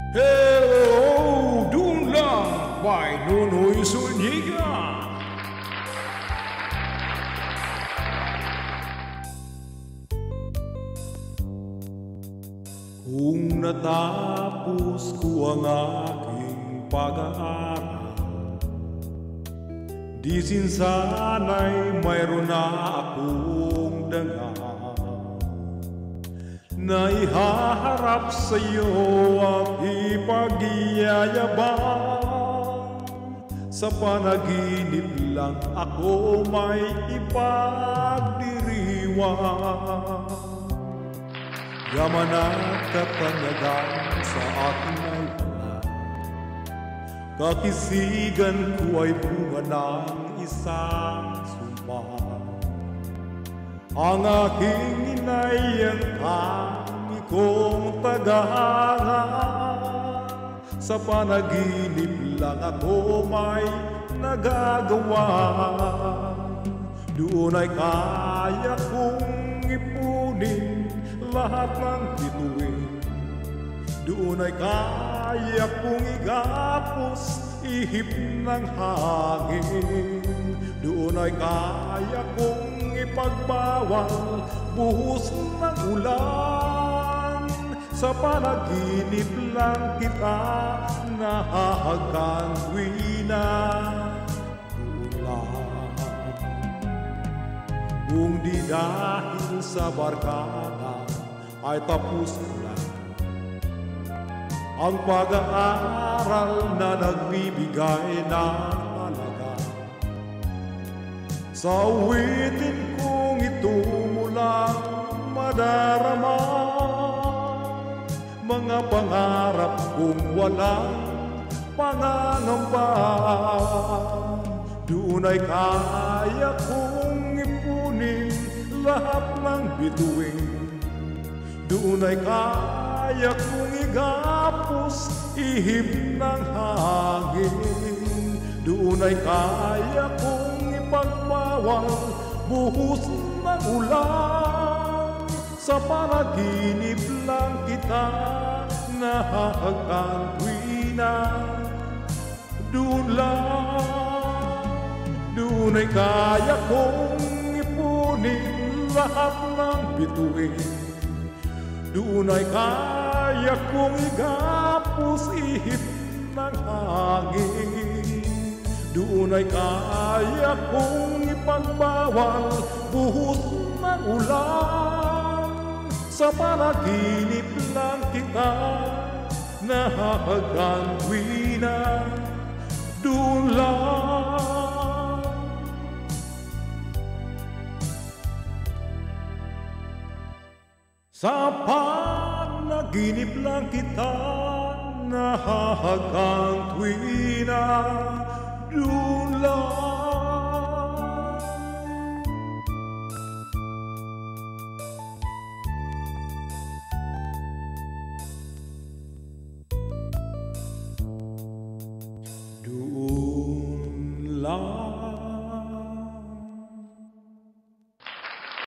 Hello, doon lang by Nunoy Zuniga. Kung natapos ko ang aking pag-aaral, di sinsana'y mayroon na akong danga na ihaharap sa'yo at ipag-iyayabang. Sa panaginip lang ako may ipagdiriwang. Yaman at katanyagan sa akin ay wala, kakisigan ko ay bunga ng isang sumpa. Ang aking inay ang kami kong tagahanga. Sa panaginip lang ako may nagagawa. Doon ay kaya kong ipunin lahat ng bituin. Doon ay kaya kong igapos ihip ng hangin. Doon ay kaya kong ipagbawal buhos ng ulan. Sa panaginip lang kita nahahagkan tuwina. Doon lang. Kung di dahil sa barkada ay tapos na ang pag-aaral na nagbibigay ng halaga. Sa awitin kong ito mulang madarama, mga pangarap kong walang pangangamba. Doon ay kaya kong ipunin lahat ng bituin. Doon ay kaya kong igapos ihip ng hangin. Doon ay kaya kong ipagbawal buhos ng ulan. Sa panaginip lang kita nahahagkan tuwina. Doon lang. Doon ay kaya kong ipunin lahat ng bituin. Doon ay kaya kong igapos ihip ng hangin. Doon ay kaya kong ipagbawal buhos ng ulan. Sa panaginip lang kita nahahagkan tuwina. Doon lang. Sa panaginip lang kita nahahagkan tuwina. Doon lang. Doon lang.